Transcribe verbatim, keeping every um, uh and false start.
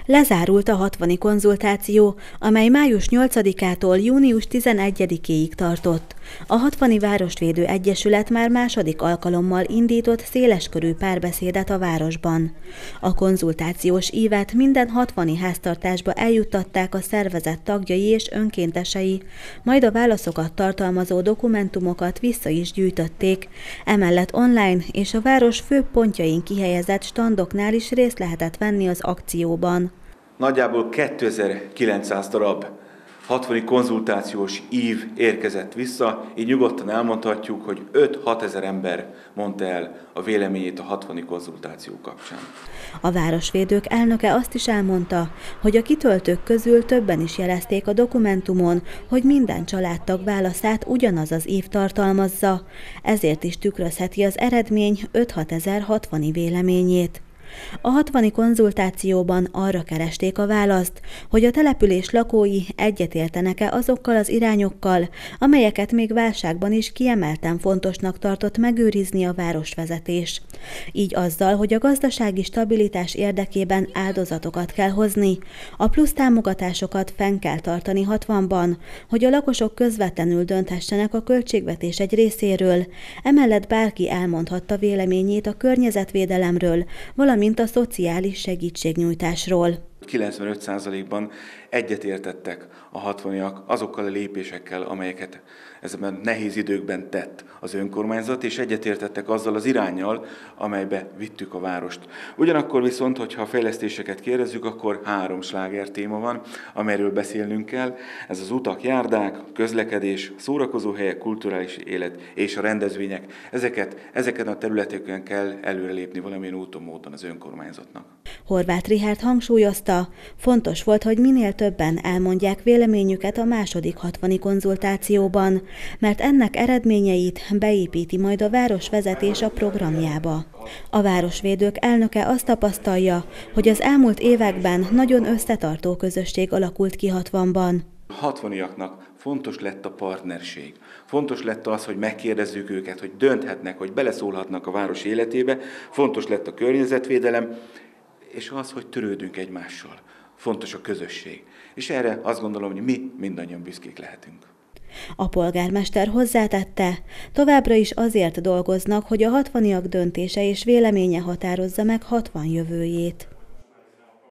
Lezárult a hatvani konzultáció, amely május nyolcadikától június tizenegyedikéig tartott. A Hatvani Városvédő Egyesület már második alkalommal indított széleskörű párbeszédet a városban. A konzultációs ívet minden hatvani háztartásba eljuttatták a szervezet tagjai és önkéntesei, majd a válaszokat tartalmazó dokumentumokat vissza is gyűjtötték, emellett online és a város főbb pontjain kihelyezett standoknál is részt lehetett venni az akcióban. Nagyjából kétezer-kilencszáz darab hatvani konzultációs ív érkezett vissza, így nyugodtan elmondhatjuk, hogy öt-hat ezer ember mondta el a véleményét a hatvani konzultáció kapcsán. A Városvédők elnöke azt is elmondta, hogy a kitöltők közül többen is jelezték a dokumentumon, hogy minden családtag válaszát ugyanaz az ív tartalmazza, ezért is tükrözheti az eredmény öt-hat ezer hatvani véleményét. A hatvani konzultációban arra keresték a választ, hogy a település lakói egyetértenek-e azokkal az irányokkal, amelyeket még válságban is kiemelten fontosnak tartott megőrizni a városvezetés. Így azzal, hogy a gazdasági stabilitás érdekében áldozatokat kell hozni, a plusz támogatásokat fenn kell tartani hatvanban, hogy a lakosok közvetlenül dönthessenek a költségvetés egy részéről, emellett bárki elmondhatta véleményét a környezetvédelemről, valamint mint a szociális segítségnyújtásról. kilencvenöt százalékban egyetértettek a hatvaniak azokkal a lépésekkel, amelyeket ezekben nehéz időkben tett az önkormányzat, és egyetértettek azzal az iránnyal, amelybe vittük a várost. Ugyanakkor viszont, hogyha a fejlesztéseket kérdezzük, akkor három sláger téma van, amelyről beszélnünk kell. Ez az utak, járdák, közlekedés, szórakozóhelyek, kulturális élet és a rendezvények. Ezeket, ezeken a területeken kell előrelépni valamilyen úton, módon az önkormányzatnak. Horváth Richárd hangsúlyozta, fontos volt, hogy minél többen elmondják véleményüket a második hatvani konzultációban, mert ennek eredményeit beépíti majd a városvezetés a programjába. A Városvédők elnöke azt tapasztalja, hogy az elmúlt években nagyon összetartó közösség alakult ki hatvanban. A hatvaniaknak fontos lett a partnerség. Fontos lett az, hogy megkérdezzük őket, hogy dönthetnek, hogy beleszólhatnak a város életébe. Fontos lett a környezetvédelem, és az, hogy törődünk egymással. Fontos a közösség. És erre azt gondolom, hogy mi mindannyian büszkék lehetünk. A polgármester hozzátette, továbbra is azért dolgoznak, hogy a hatvaniak döntése és véleménye határozza meg Hatvan jövőjét.